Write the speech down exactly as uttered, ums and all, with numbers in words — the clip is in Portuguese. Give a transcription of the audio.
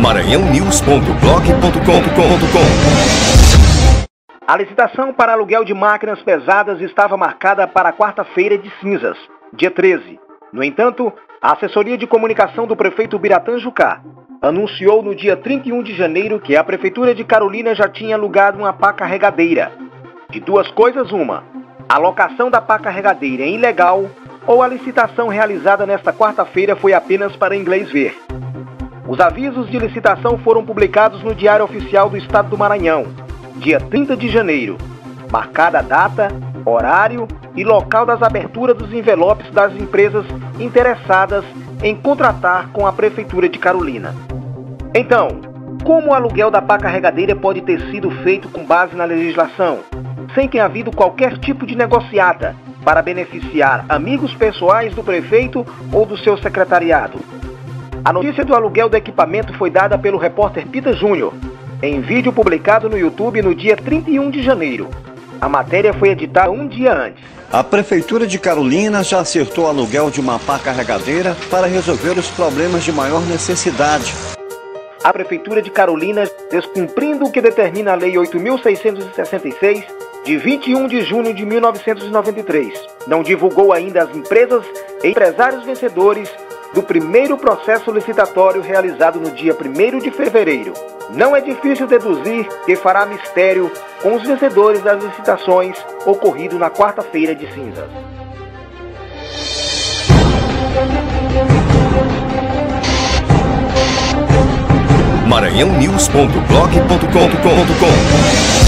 maranhão news ponto blog ponto com ponto com. A licitação para aluguel de máquinas pesadas estava marcada para quarta-feira de cinzas, dia treze. No entanto, a assessoria de comunicação do prefeito Biratã Jucá anunciou no dia trinta e um de janeiro que a prefeitura de Carolina já tinha alugado uma pá carregadeira. De duas coisas uma, a locação da pá carregadeira é ilegal ou a licitação realizada nesta quarta-feira foi apenas para inglês ver. Os avisos de licitação foram publicados no Diário Oficial do Estado do Maranhão, dia trinta de janeiro, marcada a data, horário e local das aberturas dos envelopes das empresas interessadas em contratar com a Prefeitura de Carolina. Então, como o aluguel da pá carregadeira pode ter sido feito com base na legislação, sem ter havido qualquer tipo de negociata para beneficiar amigos pessoais do prefeito ou do seu secretariado? A notícia do aluguel do equipamento foi dada pelo repórter Pita Júnior, em vídeo publicado no YouTube no dia trinta e um de janeiro. A matéria foi editada um dia antes. A Prefeitura de Carolina já acertou o aluguel de uma pá carregadeira para resolver os problemas de maior necessidade. A Prefeitura de Carolina, descumprindo o que determina a Lei oito mil seiscentos e sessenta e seis, de vinte e um de junho de mil novecentos e noventa e três, não divulgou ainda as empresas e empresários vencedores do primeiro processo licitatório realizado no dia primeiro de fevereiro. Não é difícil deduzir que fará mistério com os vencedores das licitações ocorrido na quarta-feira de cinzas. maranhão news ponto blog ponto com ponto com